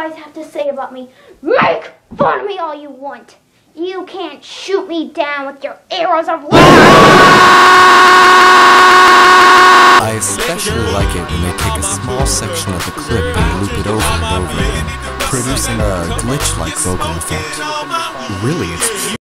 guys have to say about me. Make fun of me all you want. You can't shoot me down with your arrows of light. I especially like it when they take a small section of the clip and loop it over and over again, producing a glitch-like vocal effect. Really, it's